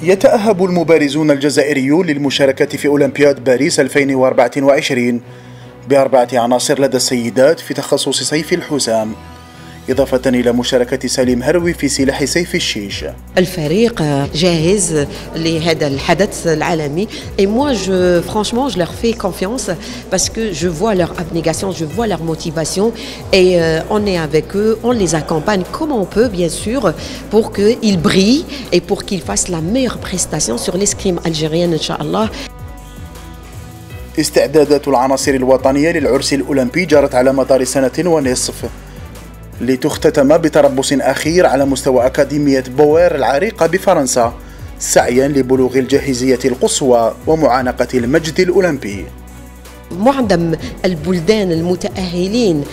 يتأهب المبارزون الجزائريون للمشاركة في أولمبياد باريس 2024 ب4 عناصر لدى السيدات في تخصص سيف الحسام، إضافة إلى مشاركة سليم هروي في سلاح سيف الشيش. الفريق جاهز لهذا الحدث العالمي et moi franchement je leur fais confiance parce que je vois leur abnégation, je vois leur motivation et on est avec eux, on les accompagne comme on peut bien sûr pour qu'ils brillent et pour qu'ils fassent la meilleure prestation sur l'escrime algérienne إن شاء الله. استعدادات العناصر الوطنية للعرس الأولمبي جرت على مدار سنة ونصف، لتختتم بتربص أخير على مستوى أكاديمية بوير العريقة بفرنسا، سعيا لبلوغ الجاهزية القصوى ومعانقة المجد الأولمبي. معظم البلدان المتأهلين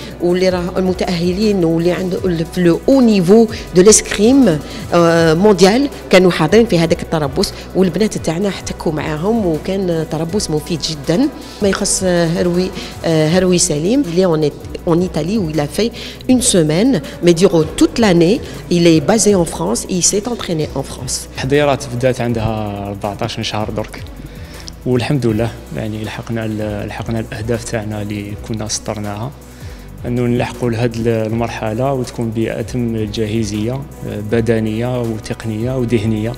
واللي عندهم في لو او نيفو دو ليسكريم مونديال كانوا حاضرين في هذاك التربص، والبنات تاعنا احتكوا معاهم وكان تربص مفيد جدا. ما يخص هروي سليم اللي en Italie où il a fait une semaine, mais durant toute l'année, il est basé en France et il s'est entraîné en France. التحضيرات بدات عندها 14 شهر درك، والحمد لله يعني لحقنا الاهداف تاعنا اللي كنا سطرناها، انه نلحقوا لهذه المرحله وتكون بأتم الجاهزيه بدنيه وتقنيه وذهنيه،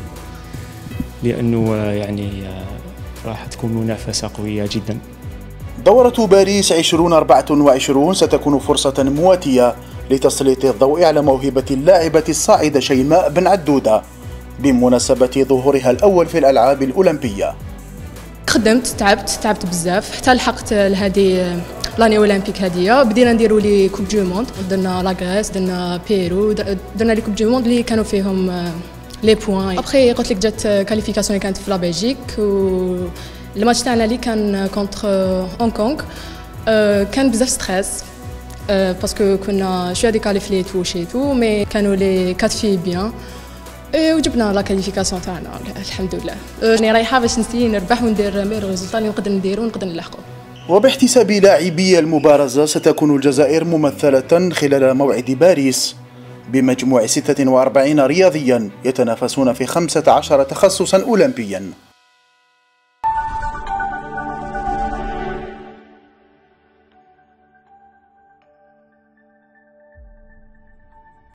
لانه يعني راح تكون منافسه قويه جدا. دورة باريس 2024 ستكون فرصة مواتية لتسليط الضوء على موهبة اللاعبة الصاعدة شيماء بن عدودة بمناسبة ظهورها الأول في الألعاب الأولمبية. خدمت تعبت بزاف حتى لحقت لهذه لاني اولمبيك هذه. بدينا نديروا لي كوب دو موند، درنا لاغريس، درنا بيرو، درنا لي كوب دو موند اللي كانوا فيهم لي بوين. ابخي قلت لك جات كاليفيكاسيون اللي كانت في لا بلجيك، و الماتش تاعنا اللي كان كونتر هونغ كونغ كان بزاف ستريس باسكو كنا شويه ديكاليفيت وشيتو، مي كانوا لي كات في بيان وجبنا لا كاليفيكاسيون تاعنا الحمد لله. راني رايحه باش نسيي نربح وندير مير ريزولطا اللي نقدر نديرو ونقدر نلحقو. وباحتساب لاعبي المبارزة ستكون الجزائر ممثلة خلال موعد باريس بمجموع 46 رياضيا يتنافسون في 15 تخصصا أولمبيا.